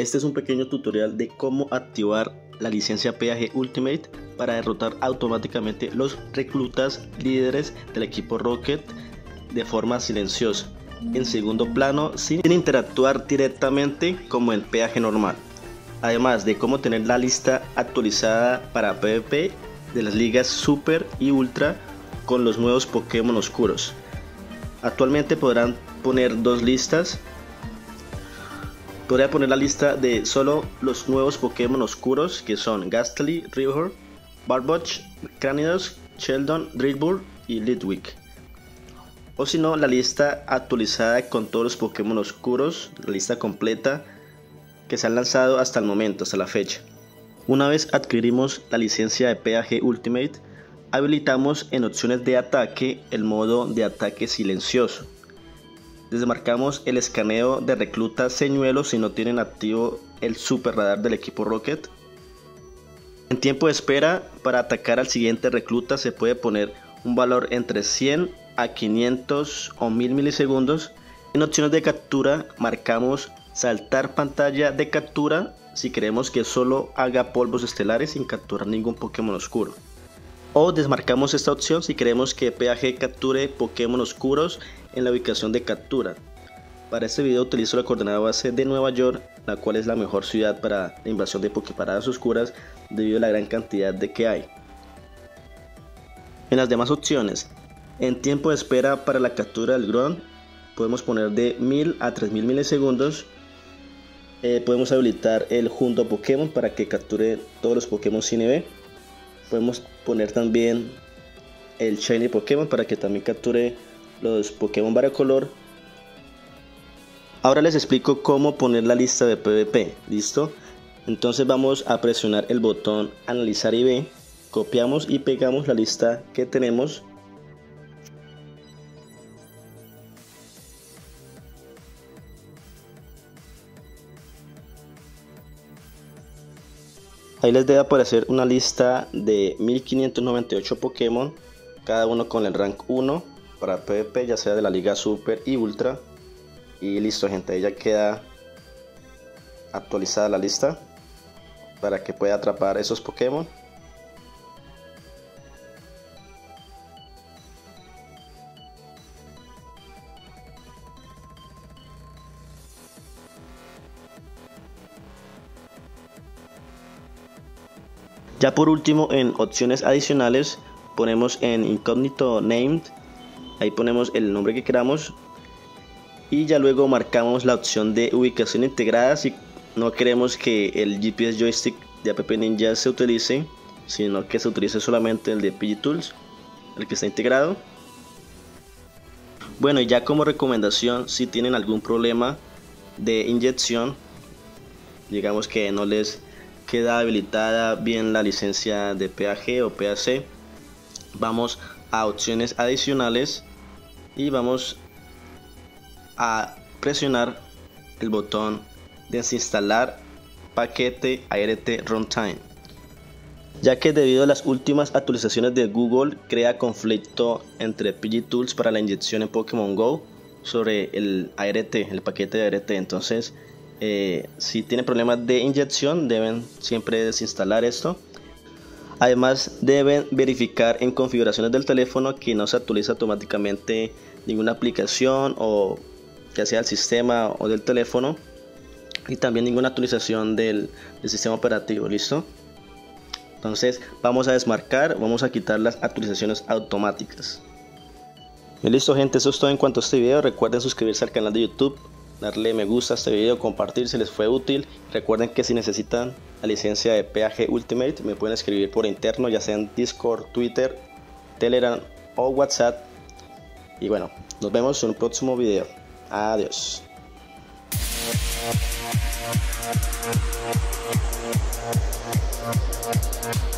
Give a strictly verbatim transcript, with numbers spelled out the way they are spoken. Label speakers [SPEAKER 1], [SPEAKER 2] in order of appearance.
[SPEAKER 1] Este es un pequeño tutorial de cómo activar la licencia P A G Ultimate para derrotar automáticamente los reclutas líderes del equipo Rocket de forma silenciosa, en segundo plano, sin interactuar directamente como en P A G normal. Además de cómo tener la lista actualizada para PvP de las ligas Super y Ultra con los nuevos Pokémon oscuros. Actualmente podrán poner dos listas. Podría poner la lista de solo los nuevos Pokémon oscuros, que son Gastly, Rhyhorn, Barboach, Cranidos, Sheldon, Drillbur y Litwick. O si no, la lista actualizada con todos los Pokémon oscuros, la lista completa que se han lanzado hasta el momento, hasta la fecha. Una vez adquirimos la licencia de P A G Ultimate, habilitamos en opciones de ataque el modo de ataque silencioso. Desmarcamos el escaneo de recluta señuelo si no tienen activo el super radar del equipo Rocket. En tiempo de espera, para atacar al siguiente recluta se puede poner un valor entre cien a quinientos o mil milisegundos. En opciones de captura marcamos saltar pantalla de captura si queremos que solo haga polvos estelares sin capturar ningún Pokémon oscuro. O desmarcamos esta opción si queremos que P A G capture Pokémon oscuros en la ubicación de captura. Para este video utilizo la coordenada base de Nueva York, la cual es la mejor ciudad para la invasión de Poképaradas oscuras debido a la gran cantidad de que hay. En las demás opciones, en tiempo de espera para la captura del Grunt, podemos poner de mil a tres mil milisegundos. Eh, podemos habilitar el junto a Pokémon para que capture todos los Pokémon sin E V. Podemos poner también el Shiny Pokémon para que también capture los Pokémon variocolor. Ahora les explico cómo poner la lista de PvP. ¿Listo? Entonces vamos a presionar el botón analizar I V, copiamos y pegamos la lista que tenemos. Ahí les debe aparecer una lista de mil quinientos noventa y ocho Pokémon, cada uno con el rank uno para PvP, ya sea de la liga Super y Ultra. Y listo, gente, ahí ya queda actualizada la lista para que pueda atrapar esos Pokémon. Ya por último, en opciones adicionales ponemos en incógnito named, ahí ponemos el nombre que queramos y ya luego marcamos la opción de ubicación integrada si no queremos que el G P S joystick de App Ninja se utilice, sino que se utilice solamente el de PGTools, el que está integrado. Bueno, y ya como recomendación, si tienen algún problema de inyección, digamos que no les queda habilitada bien la licencia de P A G o P A C, vamos a opciones adicionales y vamos a presionar el botón desinstalar paquete A R T Runtime, ya que debido a las últimas actualizaciones de Google crea conflicto entre PGTools para la inyección en Pokémon Go sobre el A R T, el paquete de A R T. Entonces Eh, si tienen problemas de inyección deben siempre desinstalar esto. Además deben verificar en configuraciones del teléfono que no se actualiza automáticamente ninguna aplicación, o ya sea el sistema o del teléfono, y también ninguna actualización del, del sistema operativo. ¿Listo? Entonces vamos a desmarcar, vamos a quitar las actualizaciones automáticas. Y listo, gente, eso es todo en cuanto a este video. Recuerden suscribirse al canal de YouTube, darle me gusta a este video, compartir si les fue útil. Recuerden que si necesitan la licencia de P A G Ultimate me pueden escribir por interno, ya sea en Discord, Twitter, Telegram o WhatsApp. Y bueno, nos vemos en un próximo video. Adiós.
[SPEAKER 2] We'll be right back.